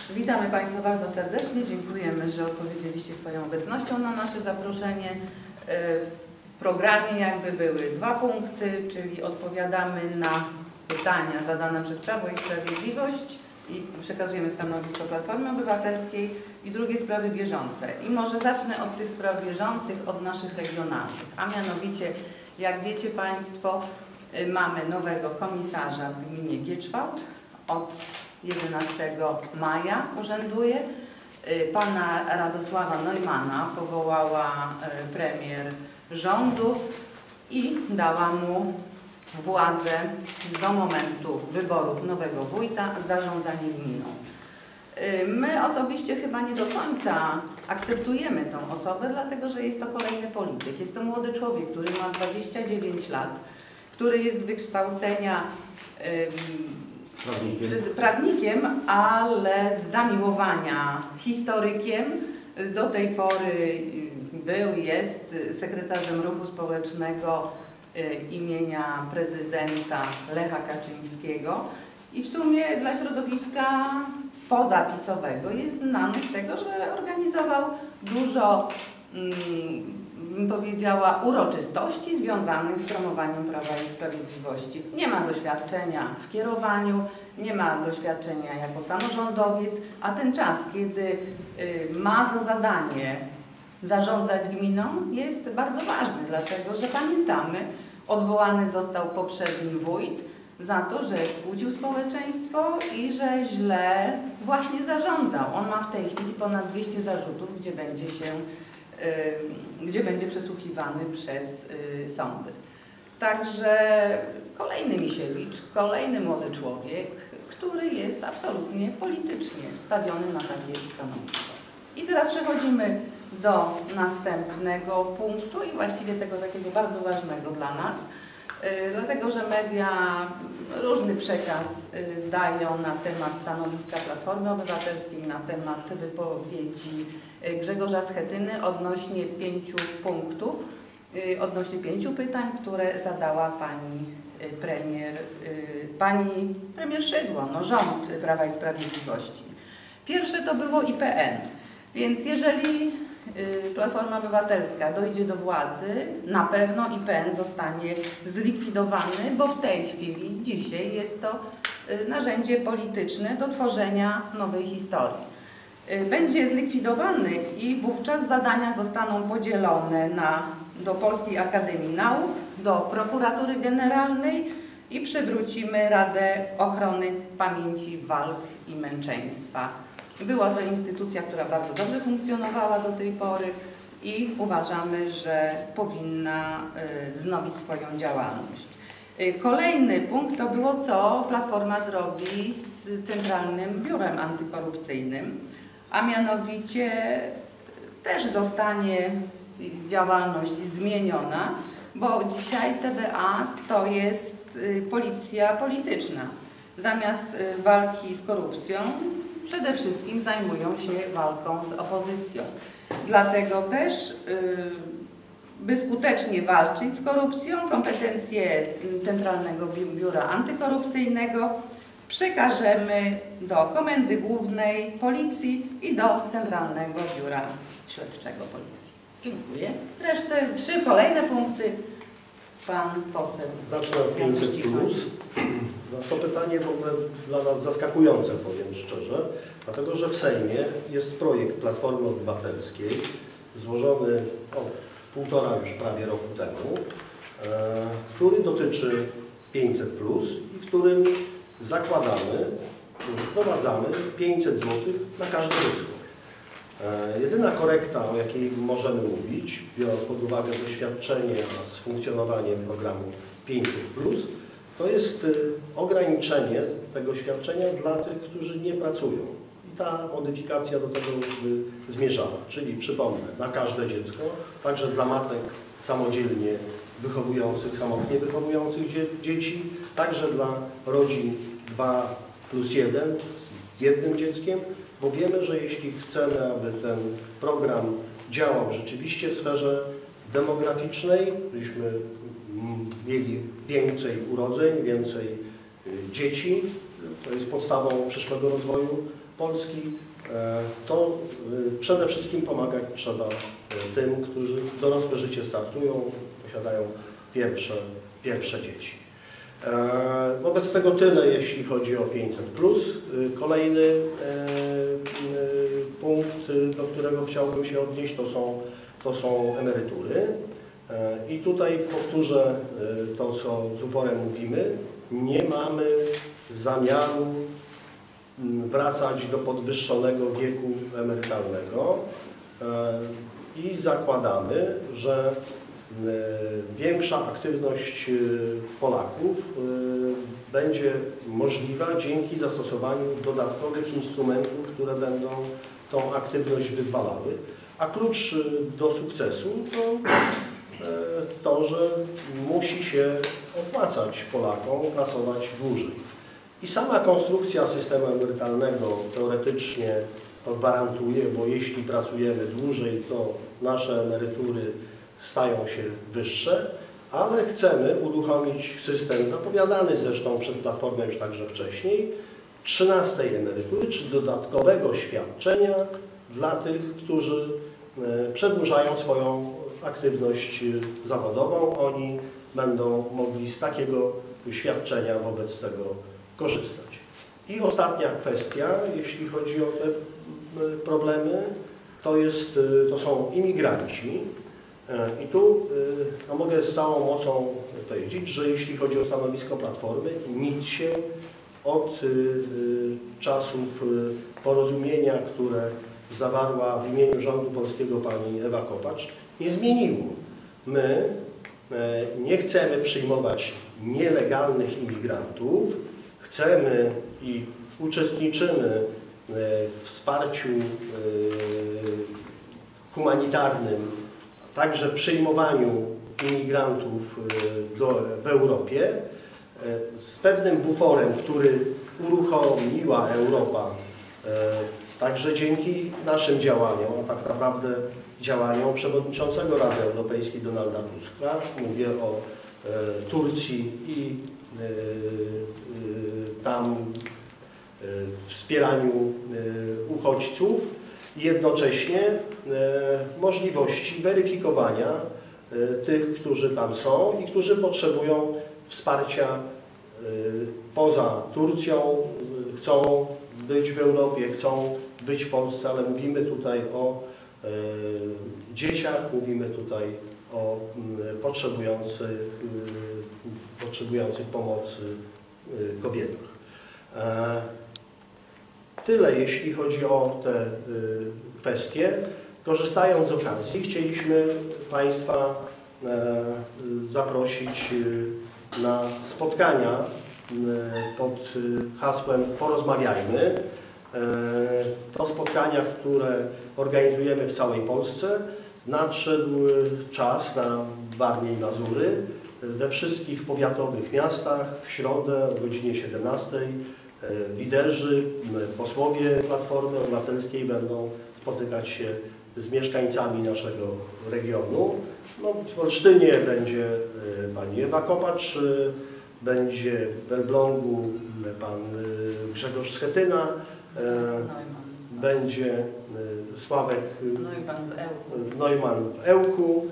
Witamy Państwa bardzo serdecznie. Dziękujemy, że odpowiedzieliście swoją obecnością na nasze zaproszenie. W programie jakby były 2 punkty, czyli odpowiadamy na pytania zadane przez Prawo i Sprawiedliwość i przekazujemy stanowisko Platformy Obywatelskiej i drugie sprawy bieżące. I może zacznę od tych spraw bieżących, od naszych regionalnych, a mianowicie, jak wiecie Państwo, mamy nowego komisarza w gminie Gieczwałd. Od 11 maja urzęduje. Pana Radosława Neumanna powołała premier rządu i dała mu władzę do momentu wyborów nowego wójta zarządzanie gminą. My osobiście chyba nie do końca akceptujemy tą osobę, dlatego że jest to kolejny polityk. Jest to młody człowiek, który ma 29 lat, który jest z wykształcenia prawnikiem, ale z zamiłowania historykiem. Do tej pory był, jest sekretarzem ruchu społecznego imienia prezydenta Lecha Kaczyńskiego i w sumie dla środowiska pozapisowego jest znany z tego, że organizował dużo, bym powiedziała, uroczystości związanych z promowaniem Prawa i Sprawiedliwości. Nie ma doświadczenia w kierowaniu, nie ma doświadczenia jako samorządowiec, a ten czas, kiedy ma za zadanie zarządzać gminą, jest bardzo ważny, dlatego że pamiętamy, odwołany został poprzedni wójt za to, że skłócił społeczeństwo i że źle właśnie zarządzał. On ma w tej chwili ponad 200 zarzutów, gdzie będzie przesłuchiwany przez sądy. Także kolejny Misiewicz, kolejny młody człowiek, który jest absolutnie politycznie stawiony na takie stanowisko. I teraz przechodzimy do następnego punktu i właściwie tego takiego bardzo ważnego dla nas, dlatego że media różny przekaz dają na temat stanowiska Platformy Obywatelskiej, na temat wypowiedzi Grzegorza Schetyny odnośnie 5 punktów, odnośnie 5 pytań, które zadała pani premier Szydło, rząd Prawa i Sprawiedliwości. Pierwsze to było IPN, więc jeżeli Platforma Obywatelska dojdzie do władzy, na pewno IPN zostanie zlikwidowany, bo w tej chwili, dzisiaj jest to narzędzie polityczne do tworzenia nowej historii. Będzie zlikwidowany i wówczas zadania zostaną podzielone do Polskiej Akademii Nauk, do Prokuratury Generalnej i przywrócimy Radę Ochrony Pamięci Walk i Męczeństwa. Była to instytucja, która bardzo dobrze funkcjonowała do tej pory i uważamy, że powinna wznowić swoją działalność. Kolejny punkt to było, co Platforma zrobi z Centralnym Biurem Antykorupcyjnym, a mianowicie też zostanie działalność zmieniona, bo dzisiaj CBA to jest policja polityczna. Zamiast walki z korupcją przede wszystkim zajmują się walką z opozycją. Dlatego też, by skutecznie walczyć z korupcją, kompetencje Centralnego Biura Antykorupcyjnego przekażemy do Komendy Głównej Policji i do Centralnego Biura Śledczego Policji. Dziękuję. Resztę 3 kolejne punkty pan poseł. Zacznę od 500+. To pytanie w ogóle dla nas zaskakujące, powiem szczerze, dlatego że w Sejmie jest projekt Platformy Obywatelskiej złożony od 1,5 już prawie roku temu, który dotyczy 500+ i w którym zakładamy, wprowadzamy 500 zł na każde dziecko. Jedyna korekta, o jakiej możemy mówić, biorąc pod uwagę doświadczenie z funkcjonowaniem programu 500+, to jest ograniczenie tego świadczenia dla tych, którzy nie pracują. I ta modyfikacja do tego by zmierzała. Czyli przypomnę, na każde dziecko, także dla matek samodzielnie wychowujących, samotnie wychowujących dzieci, także dla rodzin 2+1 z jednym dzieckiem, bo wiemy, że jeśli chcemy, aby ten program działał rzeczywiście w sferze demograficznej, żebyśmy mieli więcej urodzeń, więcej dzieci, to jest podstawą przyszłego rozwoju Polski, to przede wszystkim pomagać trzeba tym, którzy w dorosłe życie startują, posiadają pierwsze dzieci. Wobec tego tyle, jeśli chodzi o 500+. Kolejny punkt, do którego chciałbym się odnieść, to są emerytury. I tutaj powtórzę to, co z uporem mówimy. Nie mamy zamiaru wracać do podwyższonego wieku emerytalnego i zakładamy, że większa aktywność Polaków będzie możliwa dzięki zastosowaniu dodatkowych instrumentów, które będą tą aktywność wyzwalały. A klucz do sukcesu to, że musi się opłacać Polakom pracować dłużej. I sama konstrukcja systemu emerytalnego teoretycznie to gwarantuje, bo jeśli pracujemy dłużej, to nasze emerytury stają się wyższe, ale chcemy uruchomić system zapowiadany zresztą przez Platformę już także wcześniej, 13. emerytury, czy dodatkowego świadczenia dla tych, którzy przedłużają swoją aktywność zawodową. Oni będą mogli z takiego świadczenia wobec tego korzystać. I ostatnia kwestia, jeśli chodzi o te problemy, to są imigranci. I tu mogę z całą mocą powiedzieć, że jeśli chodzi o stanowisko Platformy, nic się od czasów porozumienia, które zawarła w imieniu rządu polskiego pani Ewa Kopacz, nie zmieniło. My nie chcemy przyjmować nielegalnych imigrantów, chcemy i uczestniczymy w wsparciu humanitarnym, także przyjmowaniu imigrantów w Europie z pewnym buforem, który uruchomiła Europa, także dzięki naszym działaniom, a tak naprawdę działaniom przewodniczącego Rady Europejskiej Donalda Tuska. Mówię o Turcji i tam wspieraniu uchodźców i jednocześnie możliwości weryfikowania tych, którzy tam są i którzy potrzebują wsparcia poza Turcją, chcą być w Europie, chcą być w Polsce, ale mówimy tutaj o dzieciach, mówimy tutaj o potrzebujących pomocy kobietach. Tyle, jeśli chodzi o te kwestie. Korzystając z okazji, chcieliśmy Państwa zaprosić na spotkania pod hasłem Porozmawiajmy. To spotkania, które organizujemy w całej Polsce. Nadszedł czas na Warmię i Mazury. We wszystkich powiatowych miastach w środę o godzinie 17 liderzy, posłowie Platformy Obywatelskiej będą spotykać się z mieszkańcami naszego regionu. W Olsztynie będzie pani Ewa Kopacz, będzie w Elblągu pan Grzegorz Schetyna, będzie Sławek Neumann w Ełku,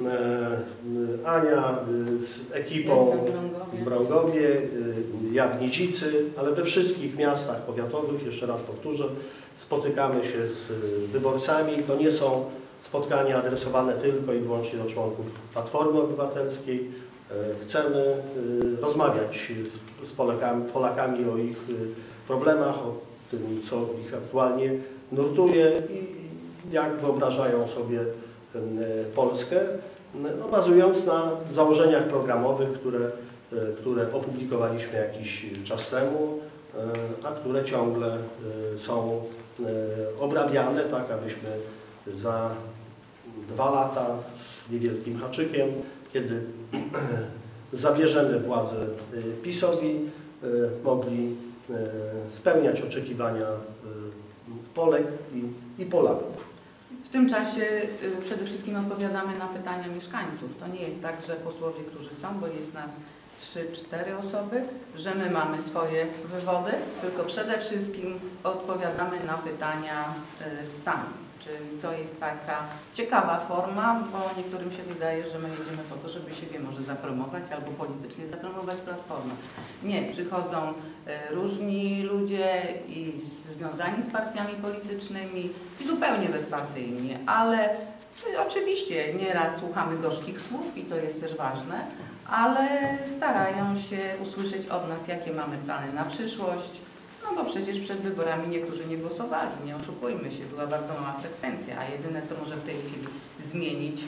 Ania z ekipą w Brągowie, ja w Nidzicy, ale we wszystkich miastach powiatowych, jeszcze raz powtórzę, spotykamy się z wyborcami. To nie są spotkania adresowane tylko i wyłącznie do członków Platformy Obywatelskiej. Chcemy rozmawiać z Polakami o ich problemach, o tym, co ich aktualnie nurtuje i jak wyobrażają sobie Polskę, bazując na założeniach programowych, które opublikowaliśmy jakiś czas temu, a które ciągle są obrabiane, tak abyśmy za 2 lata z niewielkim haczykiem, kiedy zabierzemy władzę PiS-owi, mogli spełniać oczekiwania Polek i Polaków. W tym czasie przede wszystkim odpowiadamy na pytania mieszkańców. To nie jest tak, że posłowie, którzy są, bo jest nas 3-4 osoby, że my mamy swoje wywody, tylko przede wszystkim odpowiadamy na pytania sami. Czyli to jest taka ciekawa forma, bo niektórym się wydaje, że my jedziemy po to, żeby siebie może zapromować albo politycznie zapromować Platformę. Nie, przychodzą różni ludzie i związani z partiami politycznymi i zupełnie bezpartyjni, ale oczywiście nieraz słuchamy gorzkich słów i to jest też ważne, ale starają się usłyszeć od nas, jakie mamy plany na przyszłość. No bo przecież przed wyborami niektórzy nie głosowali, nie oszukujmy się, była bardzo mała frekwencja, a jedyne co może w tej chwili zmienić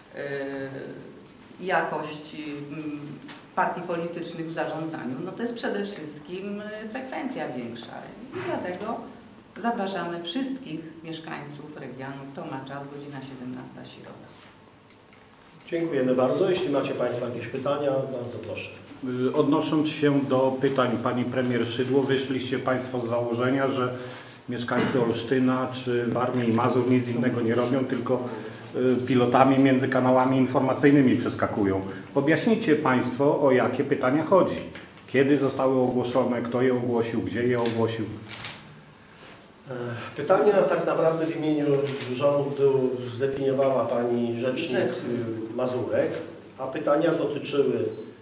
jakość partii politycznych w zarządzaniu, no to jest przede wszystkim frekwencja większa i dlatego zapraszamy wszystkich mieszkańców regionu, kto ma czas, godzina 17, środa. Dziękujemy bardzo. Jeśli macie Państwo jakieś pytania, bardzo proszę. Odnosząc się do pytań Pani Premier Szydło, wyszliście Państwo z założenia, że mieszkańcy Olsztyna czy Warmii i Mazur nic innego nie robią, tylko pilotami między kanałami informacyjnymi przeskakują. Objaśnijcie Państwo, o jakie pytania chodzi. Kiedy zostały ogłoszone, kto je ogłosił, gdzie je ogłosił? Pytania tak naprawdę w imieniu rządu zdefiniowała Pani Rzecznik Mazurek, a pytania dotyczyły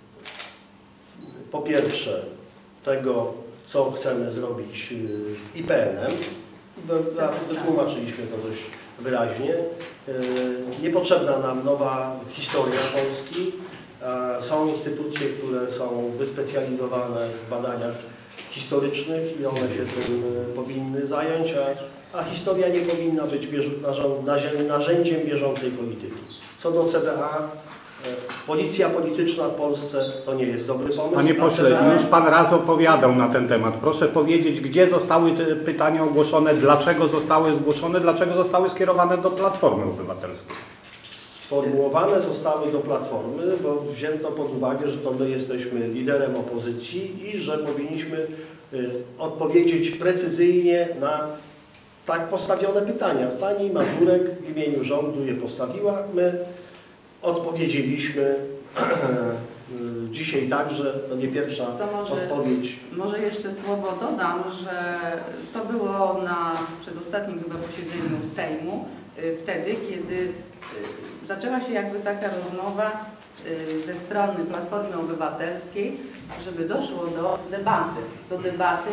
po pierwsze tego, co chcemy zrobić z IPN-em. Wytłumaczyliśmy to dość wyraźnie. Niepotrzebna nam nowa historia Polski. Są instytucje, które są wyspecjalizowane w badaniach historycznych i one się tym powinny zająć, a historia nie powinna być narzędziem bieżącej polityki. Co do CBA, policja polityczna w Polsce to nie jest dobry pomysł. Panie pośle, już Pan raz opowiadał na ten temat. Proszę powiedzieć, gdzie zostały te pytania ogłoszone, dlaczego zostały zgłoszone, dlaczego zostały skierowane do Platformy Obywatelskiej? Sformułowane zostały do Platformy, bo wzięto pod uwagę, że to my jesteśmy liderem opozycji i że powinniśmy odpowiedzieć precyzyjnie na tak postawione pytania. Pani Mazurek w imieniu rządu je postawiła, my odpowiedzieliśmy dzisiaj także, to nie pierwsza odpowiedź. Może jeszcze słowo dodam, że to było na przedostatnim chyba posiedzeniu Sejmu, wtedy, kiedy zaczęła się jakby taka rozmowa ze strony Platformy Obywatelskiej, żeby doszło do debaty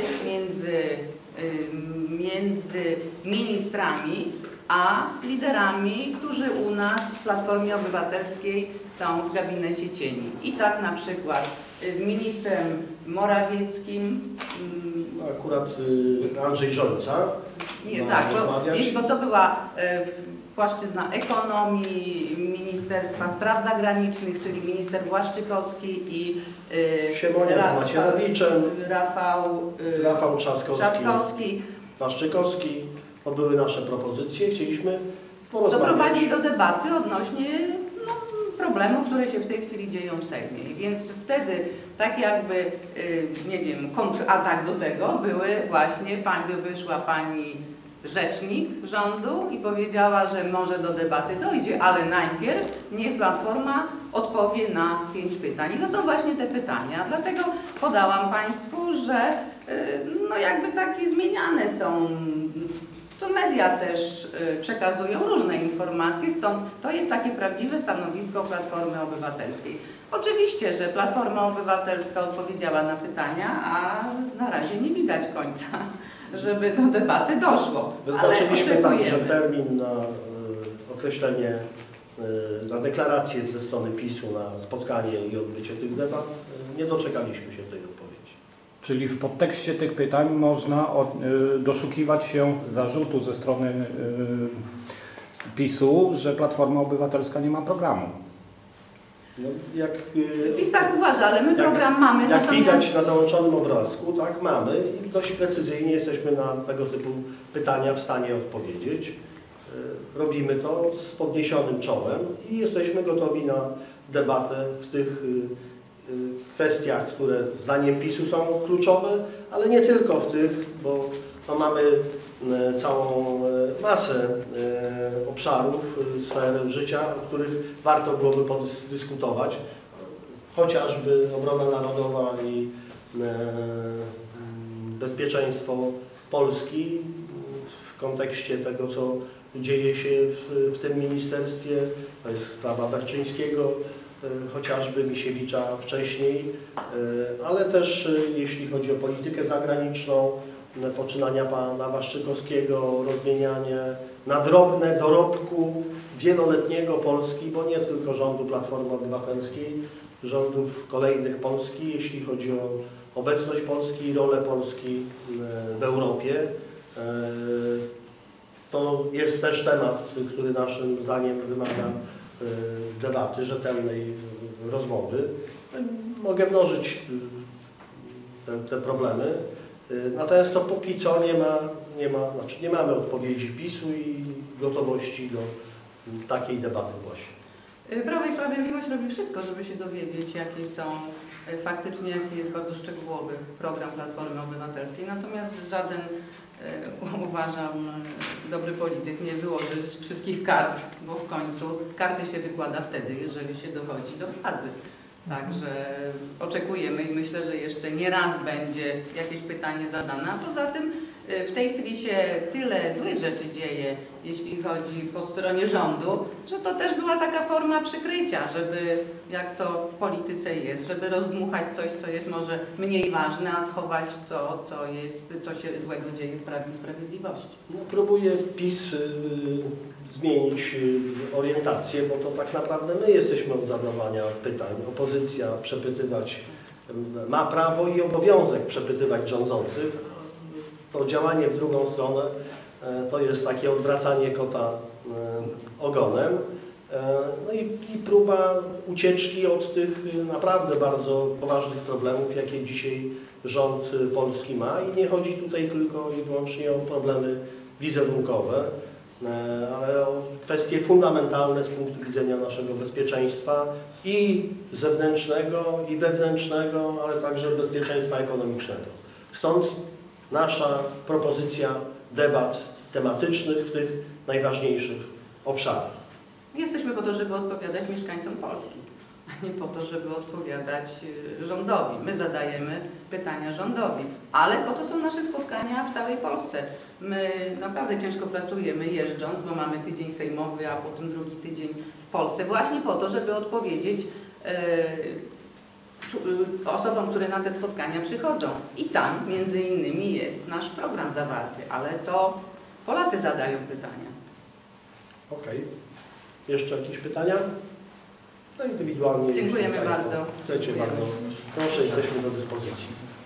między ministrami a liderami, którzy u nas w Platformie Obywatelskiej są w gabinecie cieni. I tak na przykład z ministrem Morawieckim. Akurat Andrzej Żońca. Nie, tak, bo to była płaszczyzna ekonomii, Ministerstwa Spraw Zagranicznych, czyli minister Błaszczykowski i Siemoniak z Macierewiczem, Rafał Trzaskowski, Błaszczykowski. To były nasze propozycje. Chcieliśmy porozmawiać. Doprowadzić do debaty odnośnie problemów, które się w tej chwili dzieją w Sejmie. Więc wtedy tak jakby, nie wiem, kontratak do tego wyszła pani rzecznik rządu i powiedziała, że może do debaty dojdzie, ale najpierw niech Platforma odpowie na 5 pytań. I to są właśnie te pytania. Dlatego podałam Państwu, że no jakby takie zmieniane są. To media też przekazują różne informacje, stąd to jest takie prawdziwe stanowisko Platformy Obywatelskiej. Oczywiście, że Platforma Obywatelska odpowiedziała na pytania, a na razie nie widać końca, żeby do debaty doszło. Wyznaczyliśmy także termin na określenie, na deklarację ze strony PiS-u na spotkanie i odbycie tych debat. Nie doczekaliśmy się tej odpowiedzi. Czyli w podtekście tych pytań można doszukiwać się zarzutu ze strony PiS-u, że Platforma Obywatelska nie ma programu. No, PiS tak uważa, ale my program mamy. Jak widać na załączonym obrazku, tak mamy i dość precyzyjnie jesteśmy na tego typu pytania w stanie odpowiedzieć. Robimy to z podniesionym czołem i jesteśmy gotowi na debatę w tych kwestiach, które zdaniem PiS-u są kluczowe, ale nie tylko w tych, bo mamy całą masę obszarów, sfer życia, o których warto byłoby podyskutować. chociażby obrona narodowa i bezpieczeństwo Polski w kontekście tego, co dzieje się w tym ministerstwie. To jest sprawa Berczyńskiego, chociażby Misiewicza wcześniej, ale też jeśli chodzi o politykę zagraniczną, poczynania pana Waszczykowskiego, rozmienianie na drobne dorobku wieloletniego Polski, bo nie tylko rządu Platformy Obywatelskiej, rządów kolejnych Polski, jeśli chodzi o obecność Polski i rolę Polski w Europie. To jest też temat, który naszym zdaniem wymaga debaty, rzetelnej rozmowy. Mogę mnożyć te problemy, natomiast to póki co nie mamy odpowiedzi PiS-u i gotowości do takiej debaty właśnie. Prawo i Sprawiedliwość robi wszystko, żeby się dowiedzieć, jakie są faktycznie, jaki jest bardzo szczegółowy program Platformy Obywatelskiej. Natomiast żaden, uważam, dobry polityk nie wyłoży wszystkich kart, bo w końcu karty się wykłada wtedy, jeżeli się dochodzi do władzy. Także oczekujemy i myślę, że jeszcze nie raz będzie jakieś pytanie zadane. A poza tym w tej chwili się tyle złych rzeczy dzieje, jeśli chodzi po stronie rządu, że to też była taka forma przykrycia, żeby, jak to w polityce jest, żeby rozdmuchać coś, co jest może mniej ważne, a schować to, co się złego dzieje w Prawie i Sprawiedliwości. No, próbuje PiS zmienić orientację, bo to tak naprawdę my jesteśmy od zadawania pytań. Opozycja przepytywać ma prawo i obowiązek przepytywać rządzących. To działanie w drugą stronę to jest takie odwracanie kota ogonem. No i próba ucieczki od tych naprawdę bardzo poważnych problemów, jakie dzisiaj rząd polski ma. I nie chodzi tutaj tylko i wyłącznie o problemy wizerunkowe, ale o kwestie fundamentalne z punktu widzenia naszego bezpieczeństwa i zewnętrznego, i wewnętrznego, ale także bezpieczeństwa ekonomicznego. Stąd nasza propozycja debat tematycznych w tych najważniejszych obszarach. Jesteśmy po to, żeby odpowiadać mieszkańcom Polski, a nie po to, żeby odpowiadać rządowi. My zadajemy pytania rządowi, ale po to są nasze spotkania w całej Polsce. My naprawdę ciężko pracujemy jeżdżąc, bo mamy tydzień sejmowy, a potem drugi tydzień w Polsce, właśnie po to, żeby odpowiedzieć osobom, które na te spotkania przychodzą. I tam między innymi jest nasz program zawarty, ale to Polacy zadają pytania. Okej. Jeszcze jakieś pytania? No indywidualnie. Dziękujemy bardzo. Chcecie bardzo. Proszę, jesteśmy do dyspozycji.